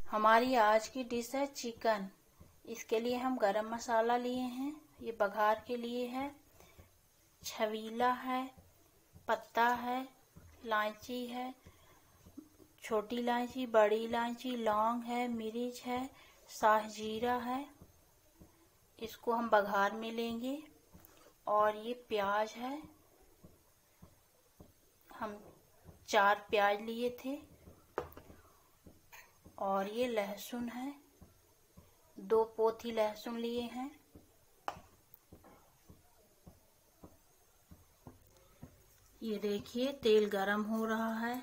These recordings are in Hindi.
हमारी आज की डिश है चिकन। इसके लिए हम गरम मसाला लिए हैं, ये बघार के लिए है। छबीला है, पत्ता है, इलायची है, छोटी इलायची, बड़ी इलायची, लौंग है, मिर्च है, शाह जीरा है। इसको हम बघार में लेंगे। और ये प्याज है, हम 4 प्याज लिए थे। और ये लहसुन है, 2 पोथी लहसुन लिए हैं। ये देखिए तेल गरम हो रहा है।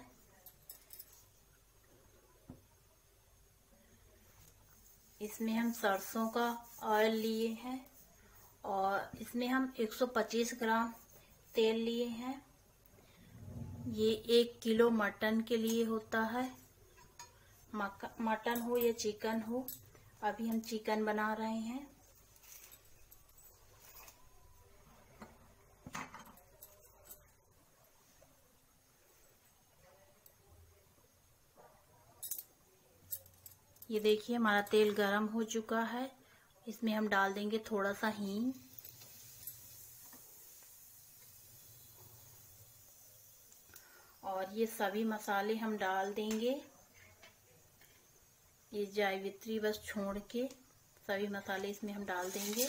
इसमें हम सरसों का ऑयल लिए हैं और इसमें हम 125 ग्राम तेल लिए हैं। ये 1 किलो मटन के लिए होता है, मटन हो या चिकन हो। अभी हम चिकन बना रहे हैं। ये देखिए हमारा तेल गरम हो चुका है। इसमें हम डाल देंगे थोड़ा सा हींग। और ये सभी मसाले हम डाल देंगे। ये जावित्री बस छोड़ के सभी मसाले इसमें हम डाल देंगे।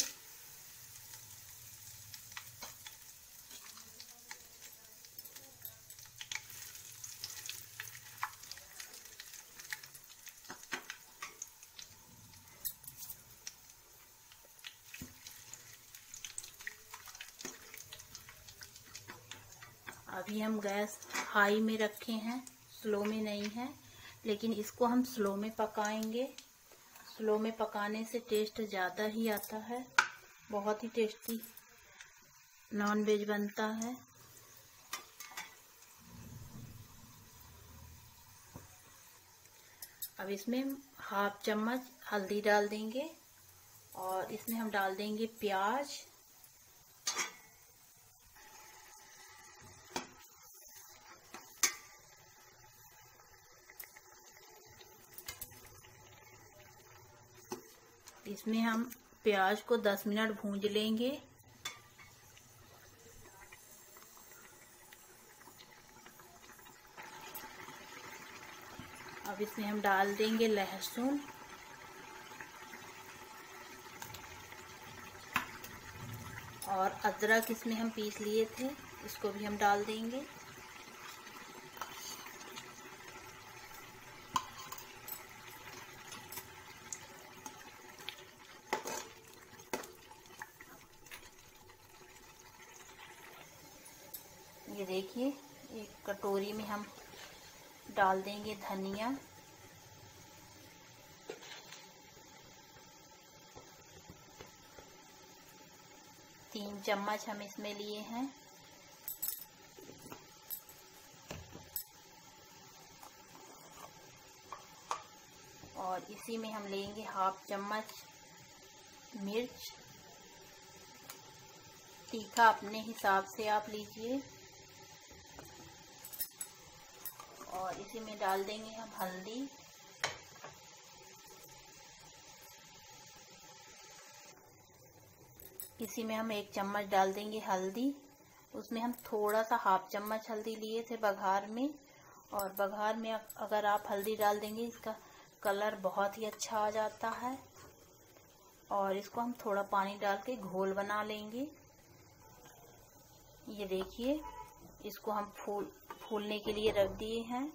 अभी हम गैस हाई में रखे हैं, स्लो में नहीं है, लेकिन इसको हम स्लो में पकाएंगे। स्लो में पकाने से टेस्ट ज़्यादा ही आता है, बहुत ही टेस्टी नॉन वेज बनता है। अब इसमें 1/2 चम्मच हल्दी डाल देंगे और इसमें हम डाल देंगे प्याज। इसमें हम प्याज को 10 मिनट भूंज लेंगे। अब इसमें हम डाल देंगे लहसुन और अदरक, इसमें हम पीस लिए थे, इसको भी हम डाल देंगे। ये देखिए एक कटोरी में हम डाल देंगे धनिया। तीन चम्मच हम इसमें लिए हैं। और इसी में हम लेंगे 1/2 चम्मच मिर्च। तीखा अपने हिसाब से आप लीजिए। और इसी में डाल देंगे हम हल्दी। इसी में हम 1 चम्मच डाल देंगे हल्दी। उसमें हम थोड़ा सा 1/2 चम्मच हल्दी लिए थे बघार में। और बघार में अगर आप हल्दी डाल देंगे इसका कलर बहुत ही अच्छा आ जाता है। और इसको हम थोड़ा पानी डाल के घोल बना लेंगे। ये देखिए इसको हम फूलने के लिए रख दिए हैं।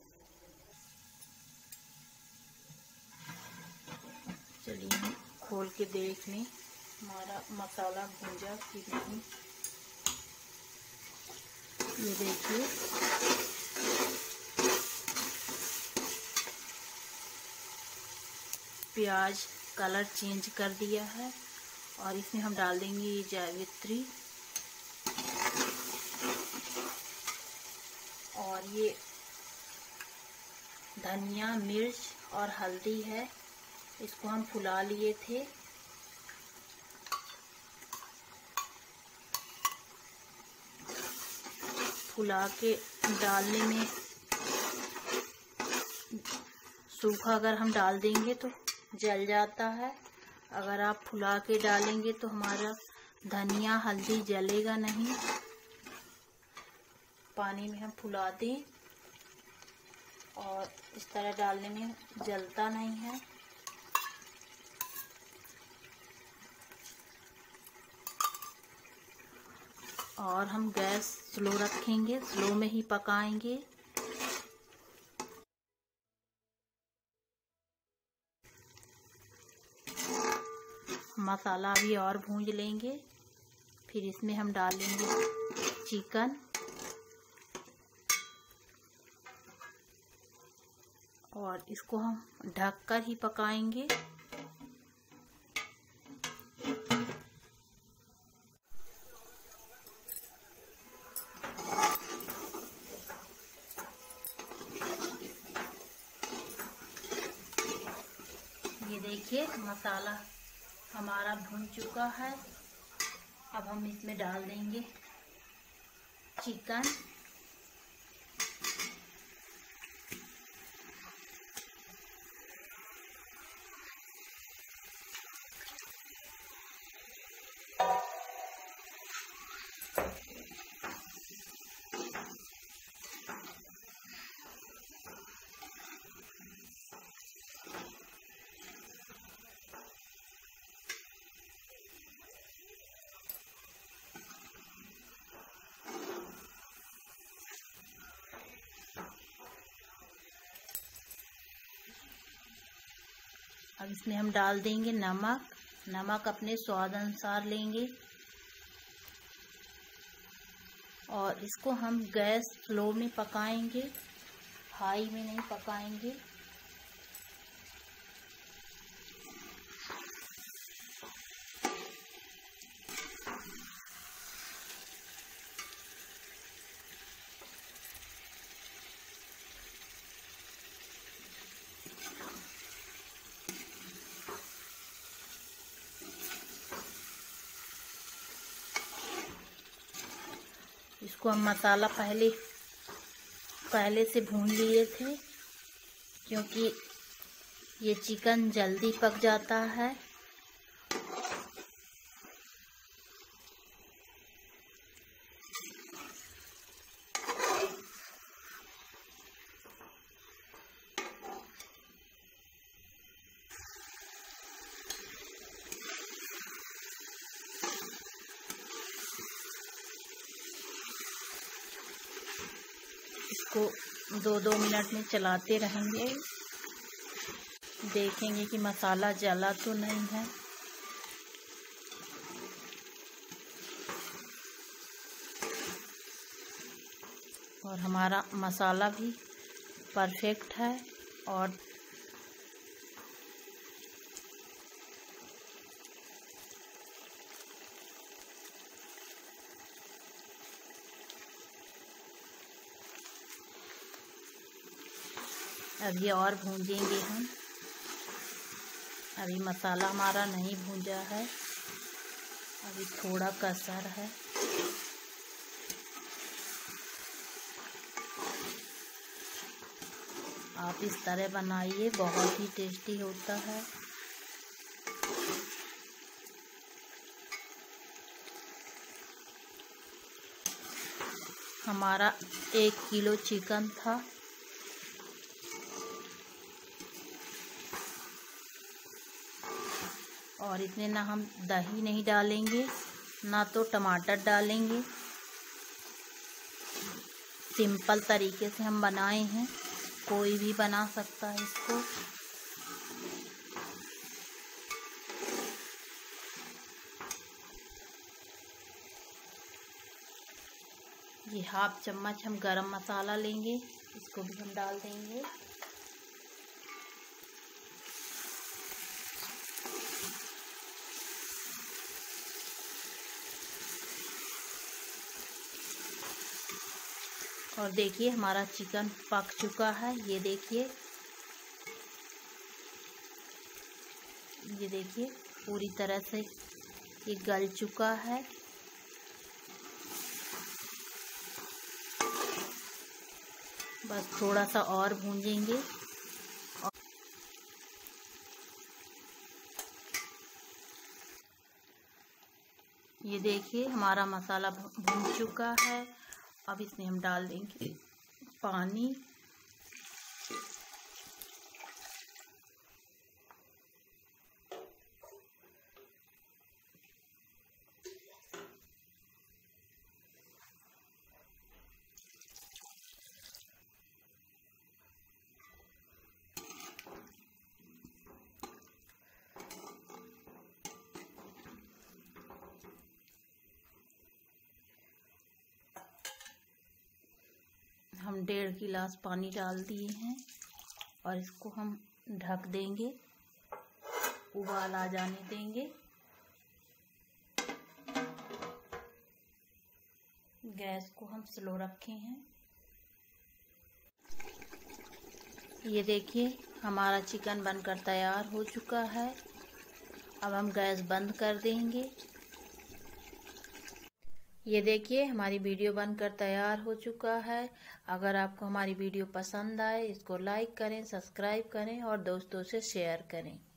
चलिए हम खोल के देख लें हमारा मसाला भूंजा कि नहीं। ये देखिए प्याज कलर चेंज कर दिया है। और इसमें हम डाल देंगे ये जावित्री और ये धनिया, मिर्च और हल्दी है, इसको हम फुला लिए थे। फुला के डालने में सूखा अगर हम डाल देंगे तो जल जाता है। अगर आप फुला के डालेंगे तो हमारा धनिया हल्दी जलेगा नहीं। पानी में हम फुला दें और इस तरह डालने में जलता नहीं है। और हम गैस स्लो रखेंगे, स्लो में ही पकाएंगे। मसाला भी और भूंज लेंगे, फिर इसमें हम डालेंगे चिकन और इसको हम ढककर ही पकाएंगे। ये देखिए मसाला हमारा भून चुका है। अब हम इसमें डाल देंगे चिकन। अब इसमें हम डाल देंगे नमक। नमक अपने स्वाद अनुसार लेंगे और इसको हम गैस स्लो में पकाएंगे, हाई में नहीं पकाएंगे। इसको हम मसाला पहले से भून लिए थे, क्योंकि ये चिकन जल्दी पक जाता है। इसको 2-2 मिनट में चलाते रहेंगे, देखेंगे कि मसाला जला तो नहीं है। और हमारा मसाला भी परफेक्ट है। और अब ये और भूंजेंगे हम। अभी मसाला हमारा नहीं भूंजा है, अभी थोड़ा कसर है। आप इस तरह बनाइए, बहुत ही टेस्टी होता है। हमारा 1 किलो चिकन था। और इसमें ना हम दही नहीं डालेंगे, ना तो टमाटर डालेंगे। सिंपल तरीके से हम बनाए हैं, कोई भी बना सकता है इसको। ये 1/2 चम्मच हम गरम मसाला लेंगे, इसको भी हम डाल देंगे। और देखिए हमारा चिकन पक चुका है। ये देखिए पूरी तरह से ये गल चुका है। बस थोड़ा सा और भूंजेंगे। ये देखिए हमारा मसाला भून चुका है। अब इसमें हम डाल देंगे पानी। हम 1.5 गिलास पानी डाल दिए हैं और इसको हम ढक देंगे, उबाल आ जाने देंगे। गैस को हम स्लो रखे हैं। ये देखिए हमारा चिकन बनकर तैयार हो चुका है। अब हम गैस बंद कर देंगे। ये देखिए हमारी वीडियो बनकर तैयार हो चुका है। अगर आपको हमारी वीडियो पसंद आए इसको लाइक करें, सब्सक्राइब करें और दोस्तों से शेयर करें।